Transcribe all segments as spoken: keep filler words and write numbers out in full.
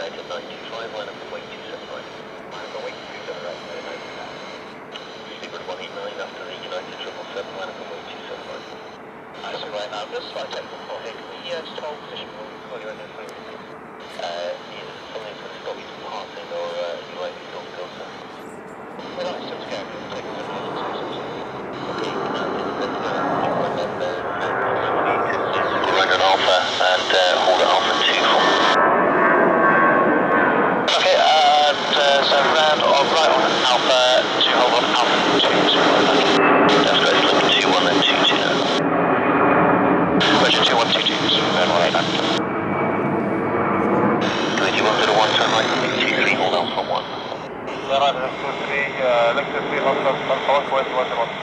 United nine two five, line up and wait two seven nine. Line up and wait two seven nine, nine two five. Speedbird one eight nine after the United triple seven, line up and wait two seven nine. Nice, so right now, just slight technical call here. Can we uh, just hold position? We'll call you in there for you. Uh, yeah, something's going to stop you from passing, or uh, you like to go go sir. We're not still scared, we'll take it to the house. Okay, London Alpha and uh, hold Alpha two for. Okay, and uh, so round on right on Alpha two, hold on Alpha two, two, that's correct, limit two one and two two now. Roger, two one two two, so round on right now. twenty one zero one, turn right, two three, hold Alpha one. Then I'm going to see, uh, link to three, hold Alpha one, one zero one zero one.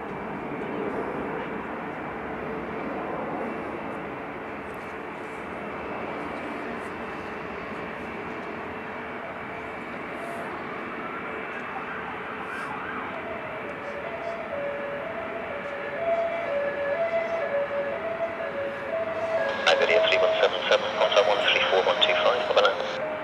Iberia three one seven seven, contact one three four one two five, over now.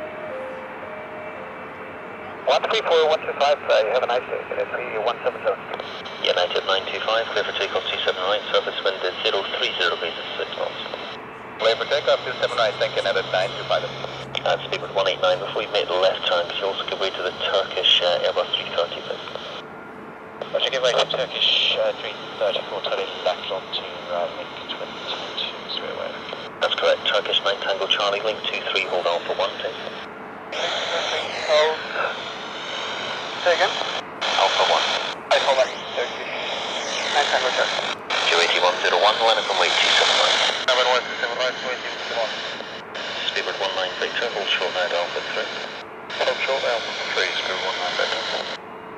one three four one two five, uh, you have a nice day, three one seven seven. United nine two five, clear for takeoff two seven right, surface wind is zero three zero meters, six knots. Clear for takeoff two seven right, thank you, United nine two five. Uh, Speedbird one eight nine, before you make the left turn, could you also give way to the Turkish uh, Airbus three thirty, please? I should give way to Turkish uh, three thirty-four, turning left onto uh, link twenty-two, straight away. That's correct, Turkish nine Tango Charlie, link two three, hold Alpha one, please. Hold. Say again? Alpha one. I call back Turkish nine Tango Charlie. G eight one zero one, line up and wait two seven nine. Number one two seven right, wait two seven one. Speedbird one nine Victor, hold short now to Alpha three. Hold short Alpha three, Speedbird one nine Victor.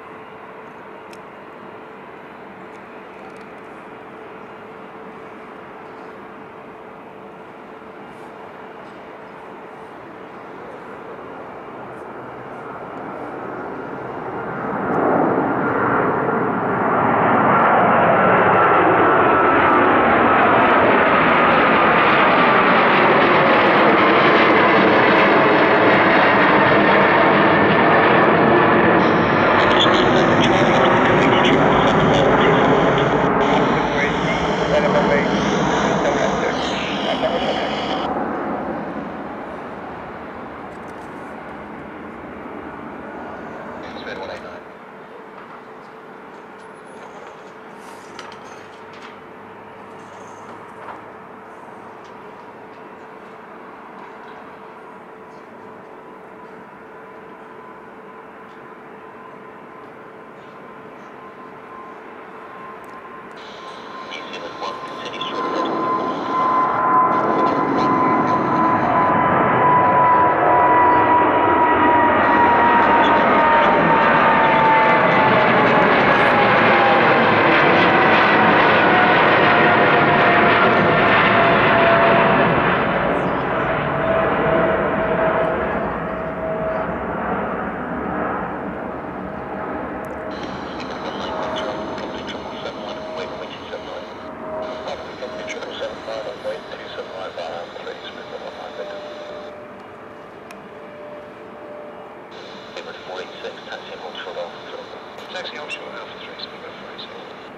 Taxi onshore Alpha three, Speedbird four eight six.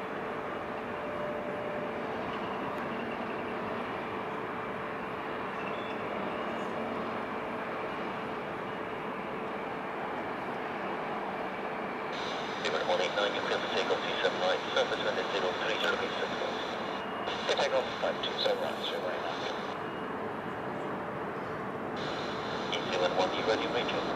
Speedbird one eight nine, you're clear for takeoff two seven right, surface wind is zero three zero meters, six knots. Yeah, takeoff five two seven right, straight away now. New Zealand one, you ready, Rachel?